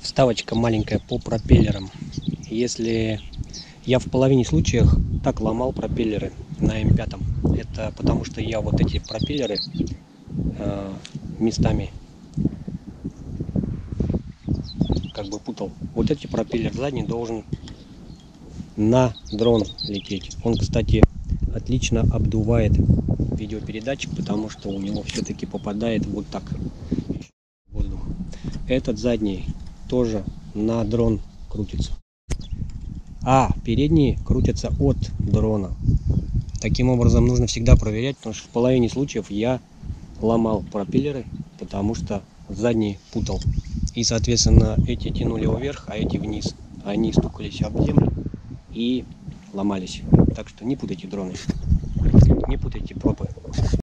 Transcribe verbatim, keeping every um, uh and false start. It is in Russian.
Вставочка маленькая по пропеллерам. Если я в половине случаев так ломал пропеллеры на эм пять, это потому что я вот эти пропеллеры э, местами как бы путал. Вот эти пропеллер задний должен на дрон лететь. Он, кстати, отлично обдувает видеопередатчик, потому что у него все-таки попадает вот так воздух. Этот задний тоже на дрон крутится, а передние крутятся от дрона. Таким образом нужно всегда проверять, потому что в половине случаев я ломал пропеллеры, потому что задние путал. И, соответственно, эти тянули вверх, а эти вниз. Они стукались об землю и ломались. Так что не путайте дроны, не путайте пропы.